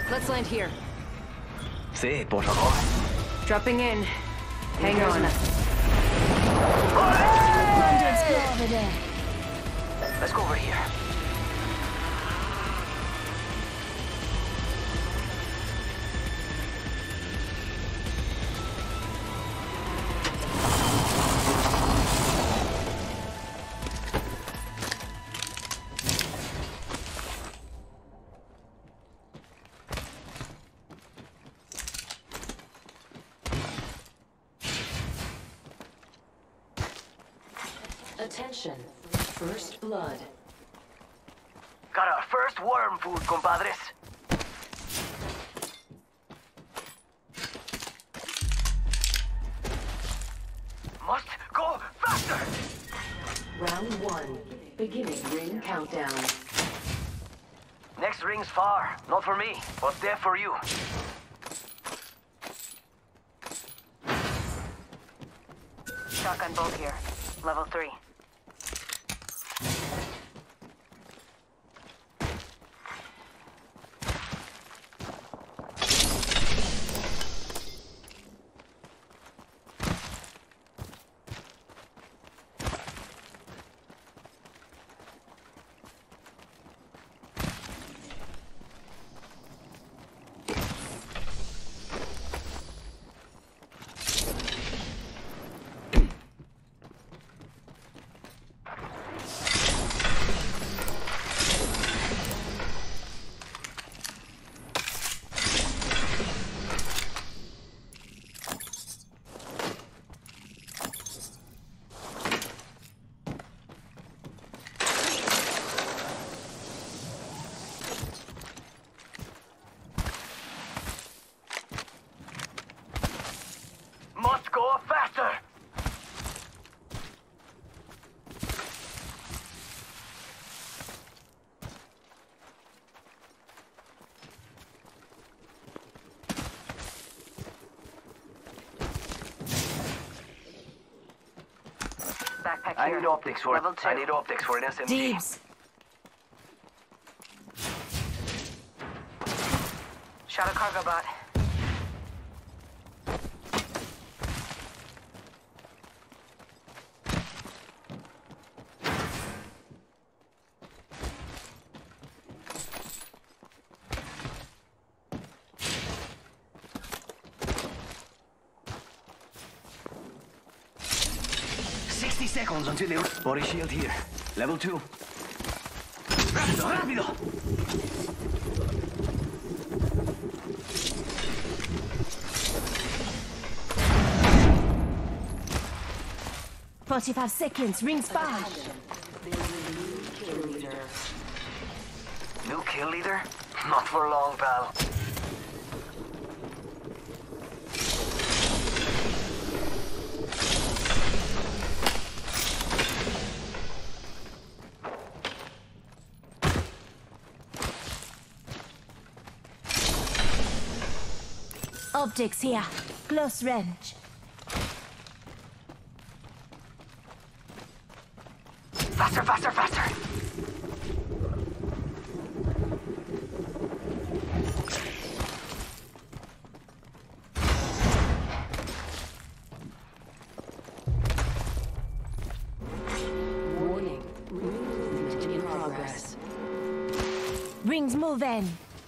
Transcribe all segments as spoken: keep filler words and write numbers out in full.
Let's land here. Sí, por favor. Dropping in. Hang on. Let's go over here. Attention, first blood. Got our first worm food, compadres. Must go faster! Round one, beginning ring countdown. Next ring's far, not for me, but there for you. Shotgun bolt here. Level three. Must go faster! Backpack I here. need optics for Level it. two. I need optics for an S M G. Deebs. Shot a cargo bot. sixty seconds until they... Body shield here. Level two. Rápido, rápido! forty-five seconds, rings far. New kill leader? Not for long, pal. Optics here, close range. Faster, faster, faster! Warning, ring movement in progress. Rings moving.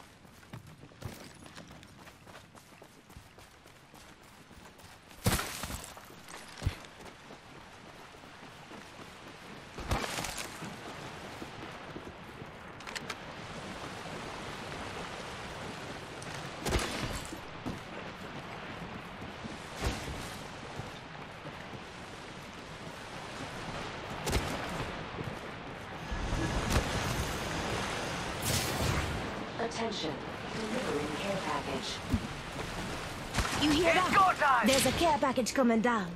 Attention, delivering care package. You hear It's that? go time! There's a care package coming down.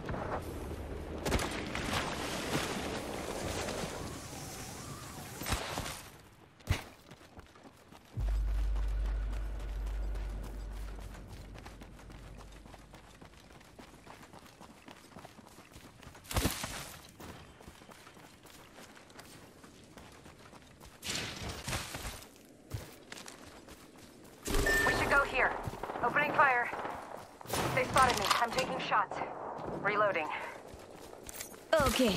They spotted me. I'm taking shots. Reloading. Okay.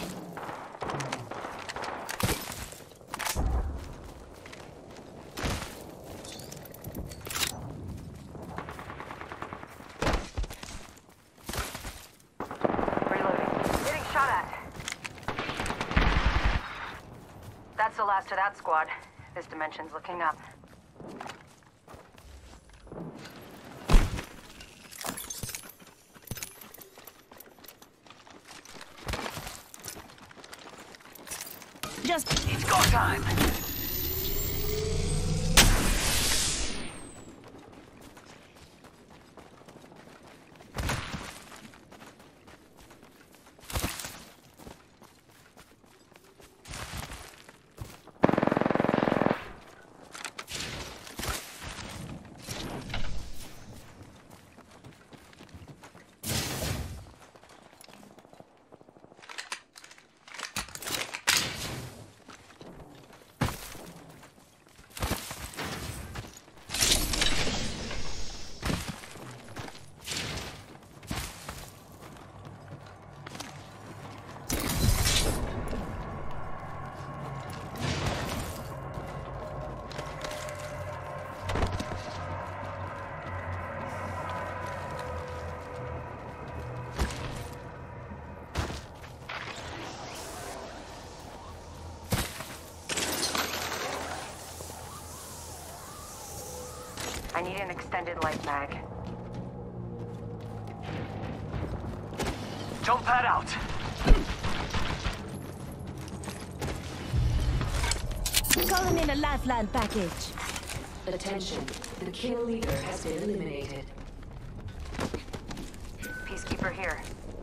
That's the last of that squad. This dimension's looking up. Just... It's go time! I need an extended light mag. Jump pad out! Calling in a Lifeline package. Attention, the kill leader has been eliminated. Peacekeeper here.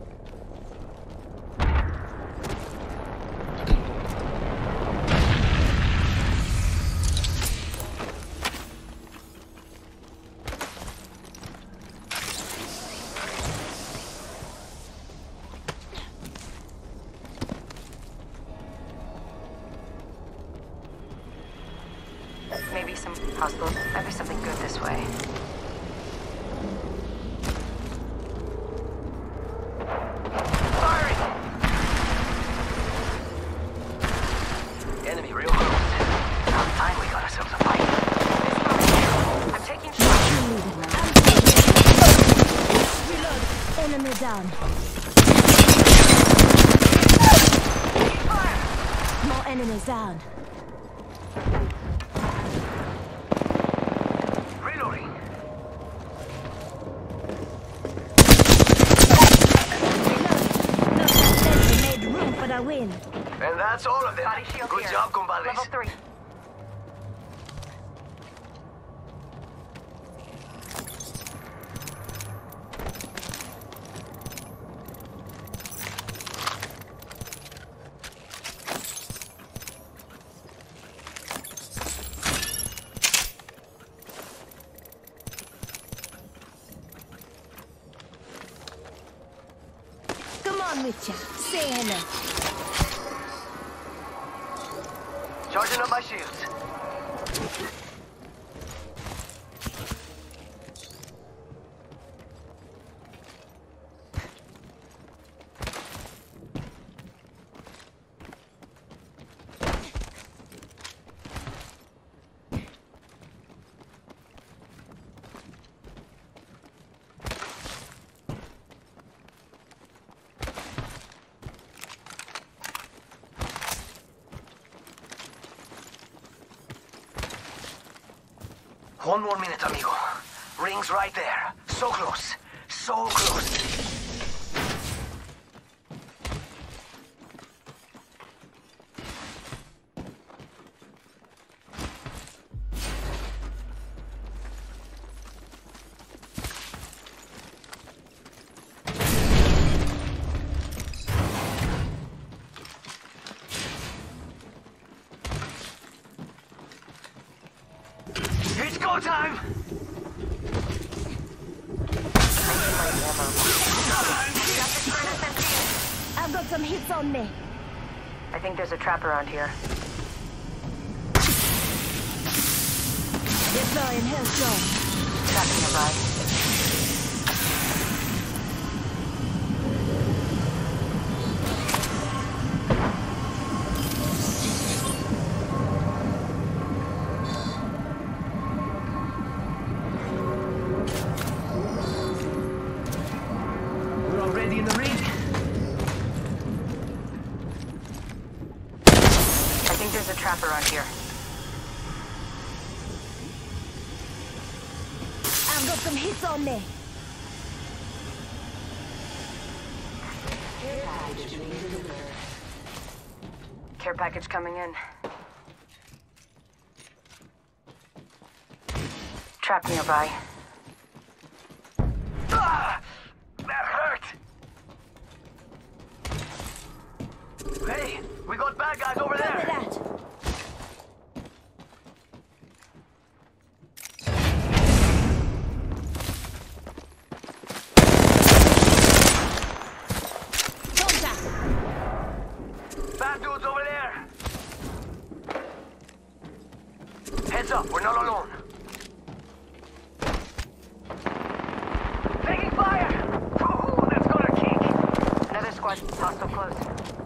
Maybe some hospital. Maybe something good this way. Firing! Enemy real close. About time we got ourselves a fight. I'm taking shots. Reload. Enemy down. More enemies down. Reloading. Not that sentry made room for the win. And that's all of them. Body shield Good here. job, compadres. Level three. Come on with ya. Say hello. Charging up my shields. One more minute, amigo. Ring's right there. So close. So close. It's go time! I've got some hits on me. I think there's a trap around here. Deploying Hellstorm. Trapping nearby. trap around here. I've got some hits on me. Care package being delivered. Care package coming in. Trap nearby. Ah! That hurt! Hey, we got bad guys over Cover there! that. Contact. Bad dudes over there! Heads up, we're not alone. Taking fire! Ooh, that's gonna kick! Another squad. Hostile close.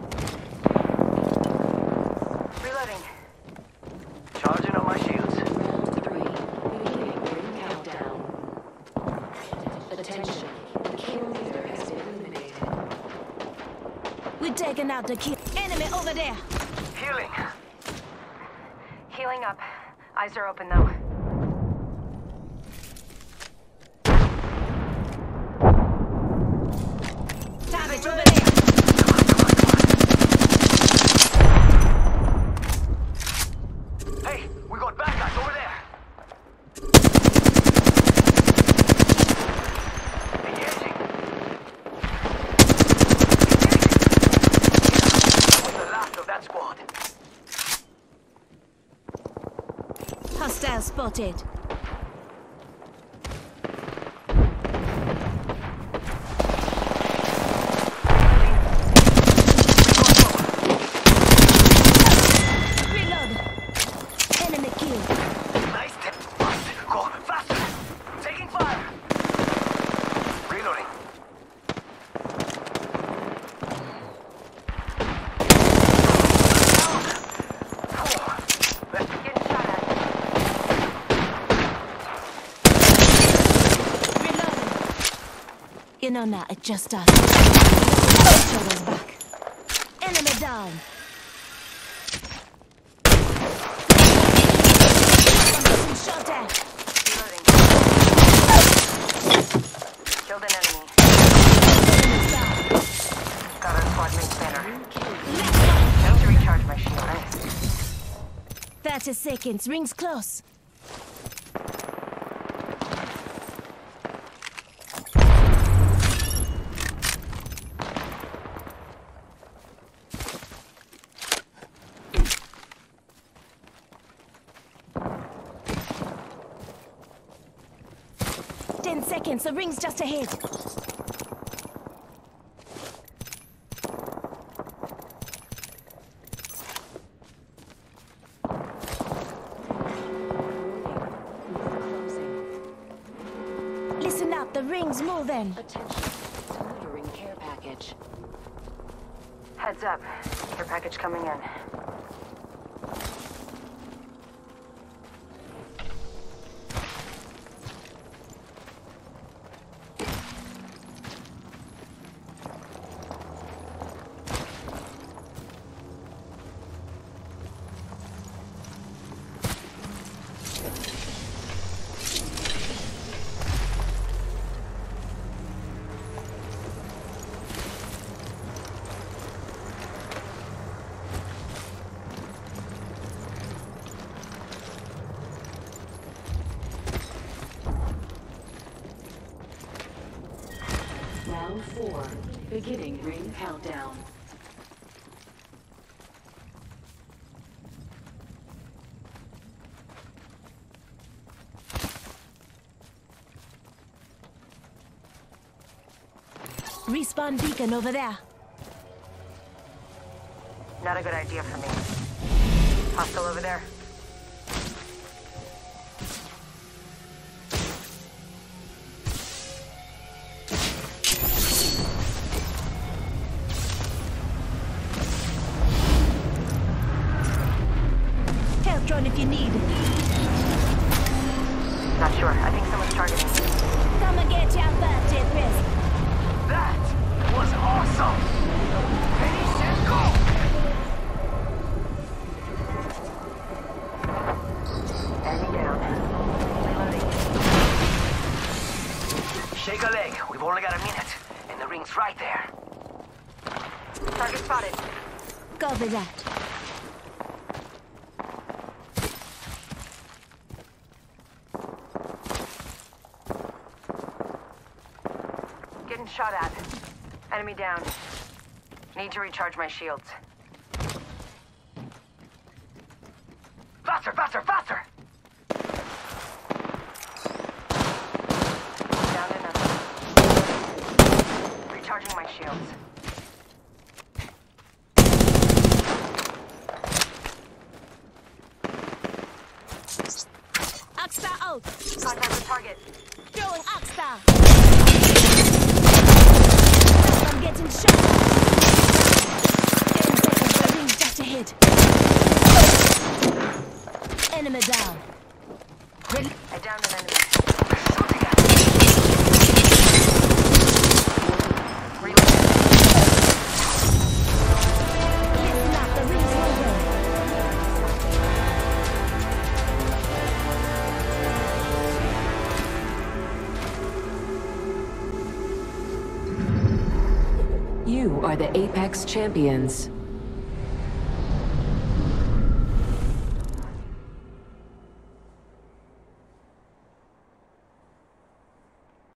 Reloading. Charging up my shields. Round three. Beginning ring countdown. Attention. The kill leader has been eliminated. We're taking out the kill. Enemy over there. Healing. Healing up. Eyes are open though. Savage over there. Hey, we got bad guys over there! Engaging! That was the last of that squad. Hostile spotted. Reload. Enemy kill. Nice tip. Go faster! Taking fire! Reloading. Getting shot at. Reloading. You know now, it's just us. Shoulders back. Enemy down. Some shot at. Reloading. Killed an enemy. Enemy's down. Got our squad mate banner. Left one. Time to recharge my shield, eh? thirty seconds. Rings close. Ten seconds. The ring's just ahead. Listen up. The ring's moving. Attention. Delivering care package. Heads up. Care package coming in. Round four. Beginning ring countdown. Respawn beacon over there. Not a good idea for me. Hostile over there. Help drone if you need. Not sure. I think someone's targeting me. Come and get your birthday present. That was awesome! Penny says go! only got a minute, and the ring's right there. Target spotted. Copy that. Getting shot at. Enemy down. Need to recharge my shields. Faster, faster, faster! Down another. Recharging my shields. Axstar out! Contact with target. Throwing Axstar! I'm getting shot at! Ten seconds, the ring's just ahead. Enemy down. Ready? I downed an enemy. Reload. Listen up, the ring's moving. You are the Apex champions.